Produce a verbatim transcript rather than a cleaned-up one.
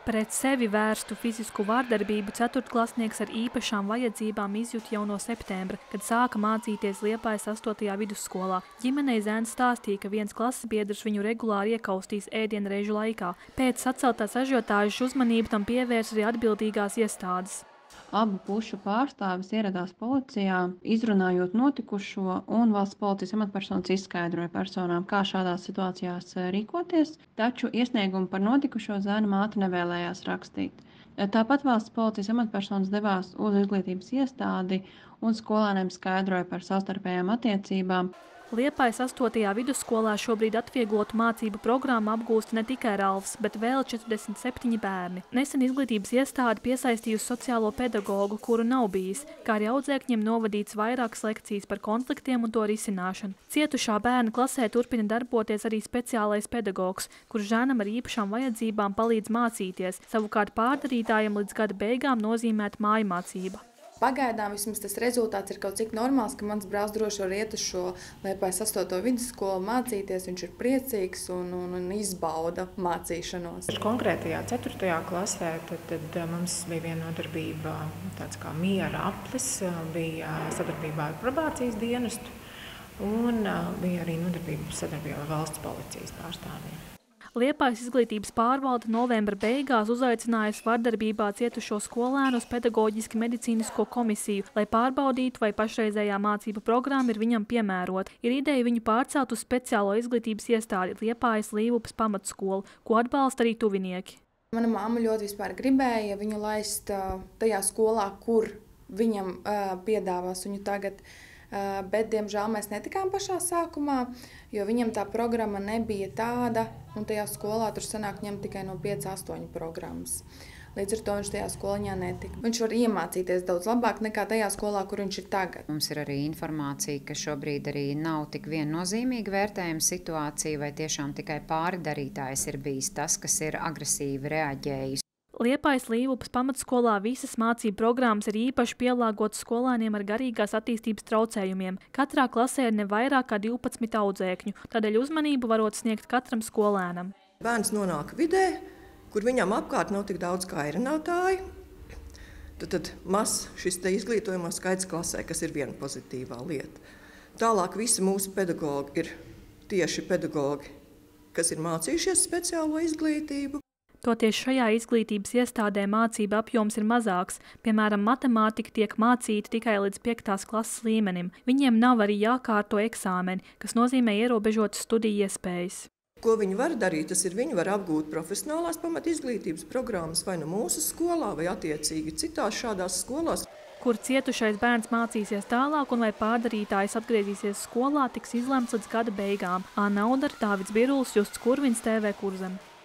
Pret sevi vērstu fizisku vardarbību ceturtklasnieks ar īpašām vajadzībām izjūt jau no septembra, kad sāka mācīties Liepājas astotajā vidusskolā. Ģimenei zēns stāstīja, ka viens klases biedrs viņu regulāri iekaustīs ēdienreižu laikā. Pēc saceltās ažiotāžas uzmanību tam pievērs arī atbildīgās iestādes. Abu pušu pārstāvis ieradās policijā, izrunājot notikušo, un valsts policijas amatpersonas izskaidroja personām, kā šādās situācijās rīkoties, taču iesniegumu par notikušo zēna māte nevēlējās rakstīt. Tāpat valsts policijas amatpersonas devās uz izglītības iestādi un skolēniem skaidroja par savstarpējām attiecībām. Liepājas astotajā vidusskolā šobrīd atvieglotu mācību programmu apgūst ne tikai Ralfs, bet vēl četrdesmit septiņi bērni. Nesen izglītības iestāde piesaistījusi sociālo pedagogu, kuru nav bijis, kā arī audzēkņiem novadīts vairākas lekcijas par konfliktiem un to risināšanu. Cietušā bērna klasē turpina darboties arī speciālais pedagogs, kurš žēnam ar īpašām vajadzībām palīdz mācīties, savukārt pārdarītājiem līdz gada beigām nozīmēt mājmācība. Pagaidām vismaz tas rezultāts ir kaut cik normāls, ka mans brālis droši var iet uz šo Liepājas astoto vidusskolu mācīties, viņš ir priecīgs un, un, un izbauda mācīšanos. Konkrētajā ceturtajā klasē tad, tad mums bija viena nodarbība, tāds kā miera aplis, bija sadarbībā ar probācijas dienestu un bija arī nodarbība sadarbībā ar valsts policijas pārstāvjiem. Liepājas izglītības pārvalde novembra beigās uzaicinājusi vardarbībā cietušo skolēnu uz pedagoģiski medicīnisko komisiju, lai pārbaudītu, vai pašreizējā mācību programma ir viņam piemērota. Ir ideja viņu pārcelt uz speciālo izglītības iestādi Liepājas Līvupas pamatskolu, ko atbalsta arī tuvinieki. Mana mamma ļoti vispār gribēja viņu laist tajā skolā, kur viņam piedāvās viņu tagad. Bet, diemžēl, mēs netikām pašā sākumā, jo viņam tā programma nebija tāda, un tajā skolā tur sanāk ņemt tikai no pieci astoņi programmas. Līdz ar to viņš tajā skoliņā netika. Viņš var iemācīties daudz labāk nekā tajā skolā, kur viņš ir tagad. Mums ir arī informācija, ka šobrīd arī nav tik viennozīmīgi vērtējama situācija, vai tiešām tikai pārdarītājs ir bijis tas, kas ir agresīvi reaģējis. Liepājas Līvupas pamatskolā visas mācību programmas ir īpaši pielāgotas skolēniem ar garīgās attīstības traucējumiem. Katrā klasē ir ne vairāk kā divpadsmit audzēkņu, tādēļ uzmanību varot sniegt katram skolēnam. Bērns nonāk vidē, kur viņam apkārt nav tik daudz kairinātāju. Tad, tad mazs šis te izglītojumā skaits klasē, kas ir viena pozitīvā lieta. Tālāk visi mūsu pedagogi ir tieši pedagogi, kas ir mācījušies speciālo izglītību. Toties šajā izglītības iestādē mācība apjoms ir mazāks. Piemēram, matemātika tiek mācīta tikai līdz piektās klases līmenim. Viņiem nav arī jākārto eksāmeni, kas nozīmē ierobežotas studiju iespējas. Ko viņi var darīt, tas ir viņi var apgūt profesionālās pamat izglītības programmas vai no mūsu skolā vai attiecīgi citās šādās skolās. Kur cietušais bērns mācīsies tālāk un vai pārdarītājs atgriezīsies skolā, tiks izlemts līdz gada beigām. Anna Udara, Dāvids Birulis, Justs Kurvins, T V Kurzem.